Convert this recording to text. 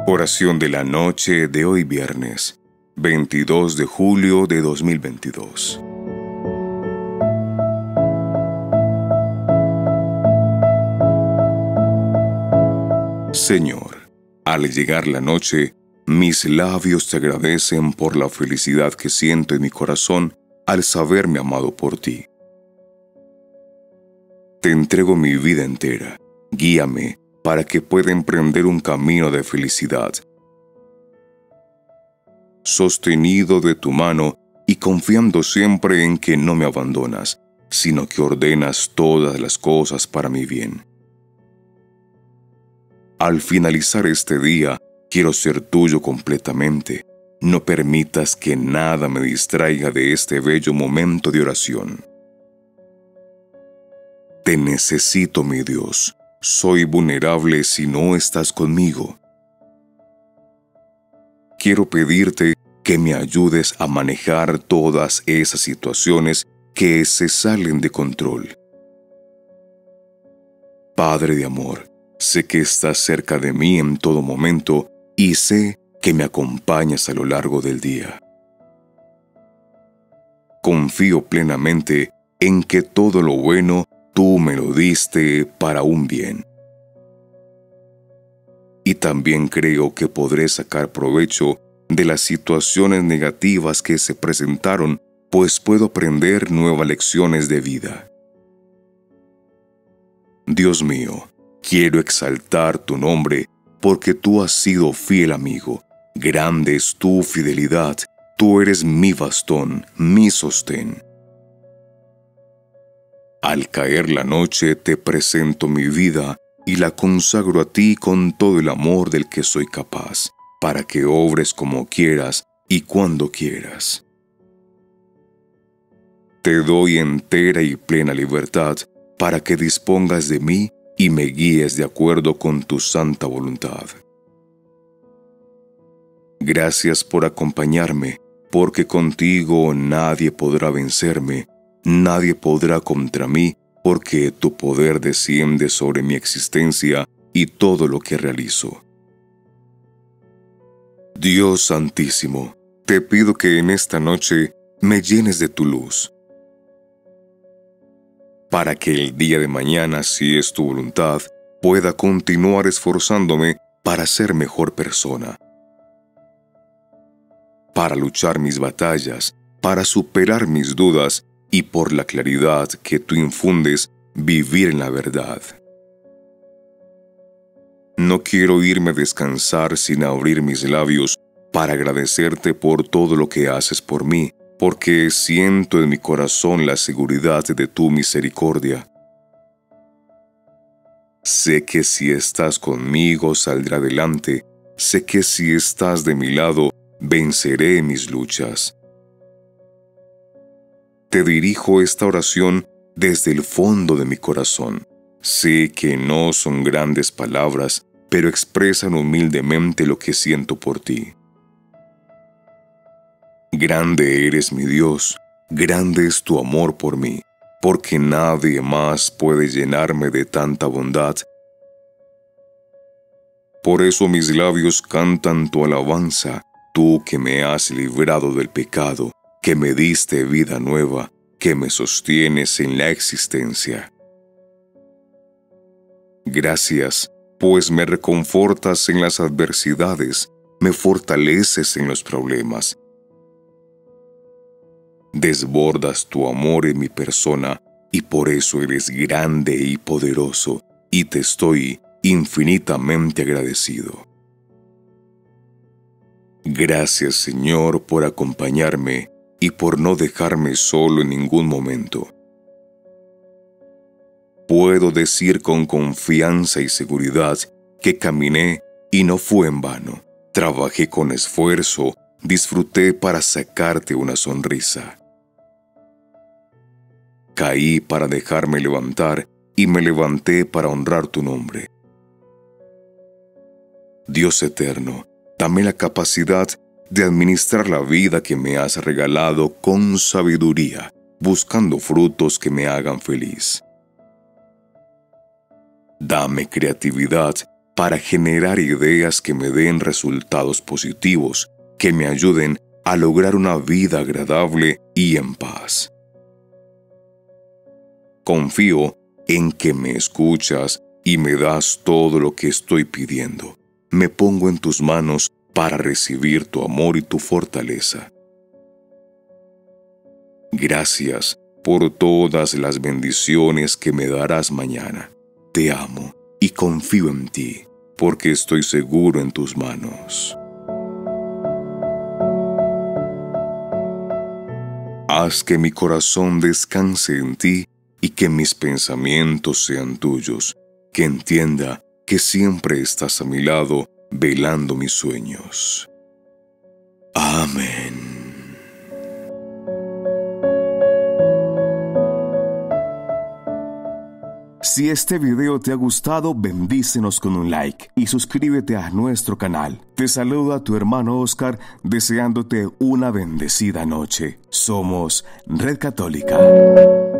Oración de la noche de hoy viernes, 22 de julio de 2022. Señor, al llegar la noche, mis labios te agradecen por la felicidad que siento en mi corazón al saberme amado por ti. Te entrego mi vida entera. Guíame para que pueda emprender un camino de felicidad. Sostenido de tu mano y confiando siempre en que no me abandonas, sino que ordenas todas las cosas para mi bien. Al finalizar este día, quiero ser tuyo completamente. No permitas que nada me distraiga de este bello momento de oración. Te necesito, mi Dios. Soy vulnerable si no estás conmigo. Quiero pedirte que me ayudes a manejar todas esas situaciones que se salen de control. Padre de amor, sé que estás cerca de mí en todo momento y sé que me acompañas a lo largo del día. Confío plenamente en que todo lo bueno tú me lo diste para un bien. Y también creo que podré sacar provecho de las situaciones negativas que se presentaron, pues puedo aprender nuevas lecciones de vida. Dios mío, quiero exaltar tu nombre porque tú has sido fiel amigo. Grande es tu fidelidad, tú eres mi bastón, mi sostén. Al caer la noche te presento mi vida y la consagro a ti con todo el amor del que soy capaz, para que obres como quieras y cuando quieras. Te doy entera y plena libertad para que dispongas de mí y me guíes de acuerdo con tu santa voluntad. Gracias por acompañarme, porque contigo nadie podrá vencerme, nadie podrá contra mí, porque tu poder desciende sobre mi existencia y todo lo que realizo. Dios Santísimo, te pido que en esta noche me llenes de tu luz, para que el día de mañana, si es tu voluntad, pueda continuar esforzándome para ser mejor persona, para luchar mis batallas, para superar mis dudas y por la claridad que tú infundes, vivir en la verdad. No quiero irme a descansar sin abrir mis labios para agradecerte por todo lo que haces por mí, porque siento en mi corazón la seguridad de tu misericordia. Sé que si estás conmigo saldré adelante, sé que si estás de mi lado venceré mis luchas. Te dirijo esta oración desde el fondo de mi corazón. Sé que no son grandes palabras, pero expresan humildemente lo que siento por ti. Grande eres mi Dios, grande es tu amor por mí, porque nadie más puede llenarme de tanta bondad. Por eso mis labios cantan tu alabanza, tú que me has librado del pecado, que me diste vida nueva, que me sostienes en la existencia. Gracias, pues me reconfortas en las adversidades, me fortaleces en los problemas. Desbordas tu amor en mi persona y por eso eres grande y poderoso, y te estoy infinitamente agradecido. Gracias, Señor, por acompañarme y por no dejarme solo en ningún momento. Puedo decir con confianza y seguridad que caminé y no fue en vano. Trabajé con esfuerzo, disfruté para sacarte una sonrisa. Caí para dejarme levantar y me levanté para honrar tu nombre. Dios eterno, dame la capacidad de administrar la vida que me has regalado con sabiduría, buscando frutos que me hagan feliz. Dame creatividad para generar ideas que me den resultados positivos, que me ayuden a lograr una vida agradable y en paz. Confío en que me escuchas y me das todo lo que estoy pidiendo. Me pongo en tus manos para recibir tu amor y tu fortaleza. Gracias por todas las bendiciones que me darás mañana. Te amo y confío en ti, porque estoy seguro en tus manos. Haz que mi corazón descanse en ti y que mis pensamientos sean tuyos, que entienda que siempre estás a mi lado velando mis sueños. Amén. Si este video te ha gustado, bendícenos con un like y suscríbete a nuestro canal. Te saluda tu hermano Oscar, deseándote una bendecida noche. Somos Red Católica.